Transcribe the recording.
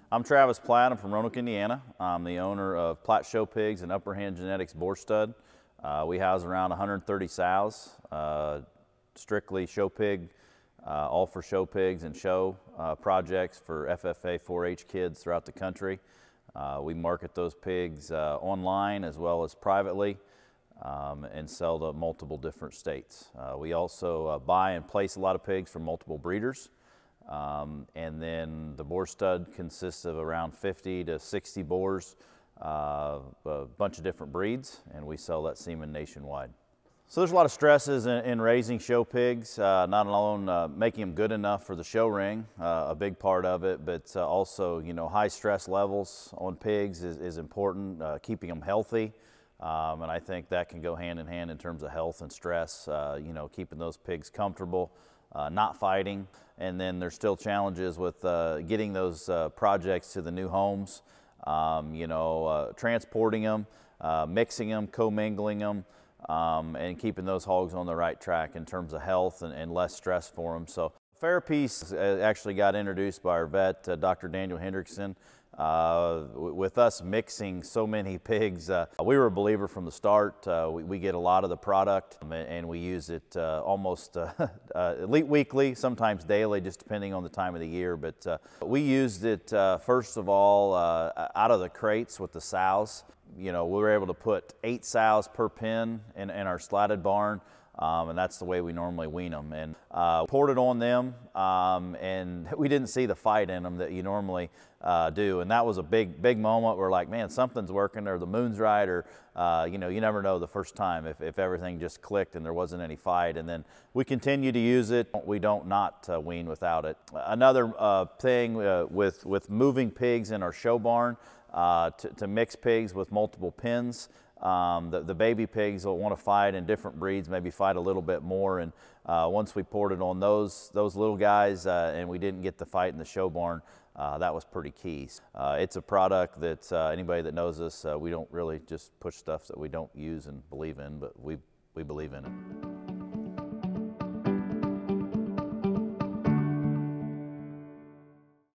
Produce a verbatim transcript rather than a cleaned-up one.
I'm Travis Platt. I'm from Roanoke, Indiana. I'm the owner of Platt Showpigs and Upperhand Genetics Boar Stud. Uh, we house around one hundred thirty sows, uh, strictly show pig, uh, all for show pigs and show uh, projects for F F A four H kids throughout the country. Uh, we market those pigs uh, online as well as privately um, and sell to multiple different states. Uh, we also uh, buy and place a lot of pigs from multiple breeders. Um, and then the boar stud consists of around fifty to sixty boars, uh, a bunch of different breeds, and we sell that semen nationwide. So there's a lot of stresses in, in raising show pigs, uh, not alone uh, making them good enough for the show ring, uh, a big part of it, but uh, also, you know, high stress levels on pigs is, is important, uh, keeping them healthy. Um, and I think that can go hand in hand in terms of health and stress, uh, you know, keeping those pigs comfortable, uh, not fighting. And then there's still challenges with uh, getting those uh, projects to the new homes, um, you know, uh, transporting them, uh, mixing them, commingling them, um, and keeping those hogs on the right track in terms of health and, and less stress for them. So FerAppease actually got introduced by our vet, uh, Doctor Daniel Hendrickson. Uh, with us mixing so many pigs, uh, we were a believer from the start. Uh, we, we get a lot of the product and, and we use it uh, almost uh, uh, weekly, sometimes daily, just depending on the time of the year. But uh, we used it uh, first of all uh, out of the crates with the sows. You know, we were able to put eight sows per pen in, in our slatted barn. Um, and that's the way we normally wean them. And uh, poured it on them, um, and we didn't see the fight in them that you normally uh, do. And that was a big, big moment. We're like, man, something's working, or the moon's right, or uh, you know, you never know the first time if, if everything just clicked and there wasn't any fight. And then we continue to use it. We don't not uh, wean without it. Another uh, thing uh, with with moving pigs in our show barn, uh, to, to mix pigs with multiple pens. Um, the, the baby pigs will want to fight in different breeds, maybe fight a little bit more. And uh, once we poured it on those those little guys uh, and we didn't get the fight in the show barn, uh, that was pretty key. Uh, it's a product that uh, anybody that knows us, uh, we don't really just push stuff that we don't use and believe in, but we, we believe in it.